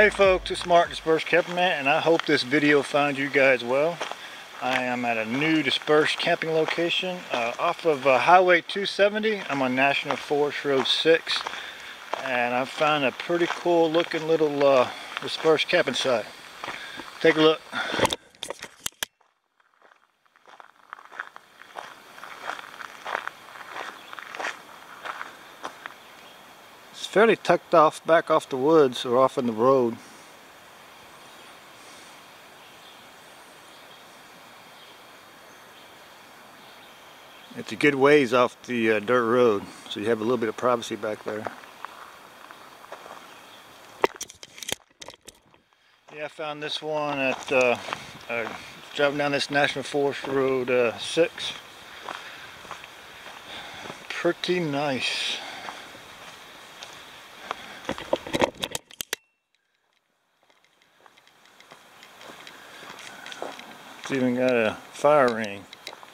Hey folks, it's Mark, Dispersed Camping Man, and I hope this video finds you guys well. I am at a new dispersed camping location off of Highway 270. I'm on National Forest Road 6, and I found a pretty cool looking little dispersed camping site. Take a look. It's fairly tucked off back off the woods or off in the road. It's a good ways off the dirt road, so you have a little bit of privacy back there. Yeah, I found this one at driving down this National Forest Road 6. Pretty nice. It's even got a fire ring.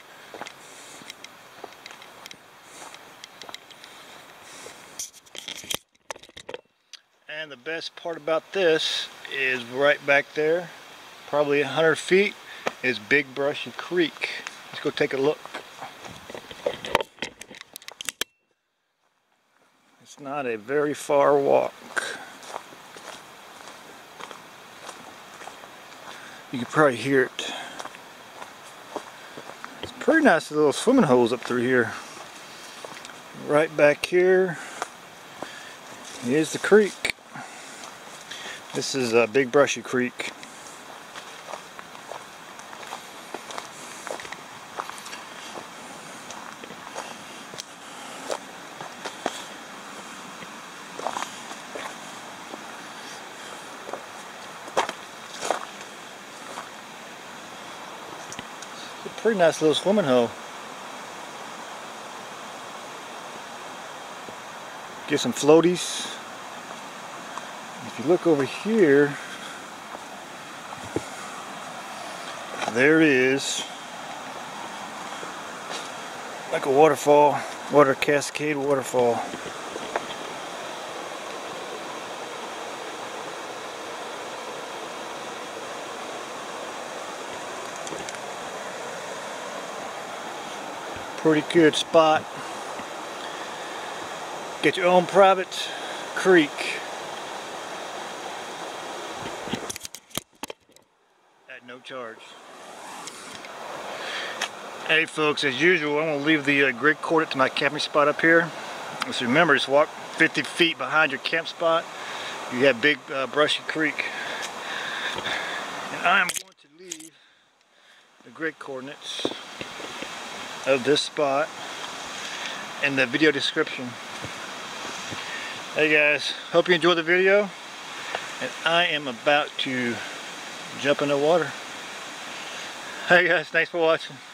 And the best part about this is right back there, probably 100 feet, is Big Brushy Creek. Let's go take a look. It's not a very far walk. You can probably hear it. It's pretty nice little swimming holes up through here. Right back here is the creek. This is Big Brushy Creek. It's a pretty nice little swimming hole. Get some floaties. If you look over here, there is like a waterfall, water cascade waterfall. Pretty good spot. Get your own private creek. At no charge. Hey folks, as usual, I'm going to leave the grid coordinate to my camping spot up here. Just remember, just walk 50 feet behind your camp spot. You have Big Brushy Creek. And I am going to leave the grid coordinates of this spot in the video description. Hey guys, hope you enjoyed the video, and I am about to jump in the water. Hey guys, thanks for watching.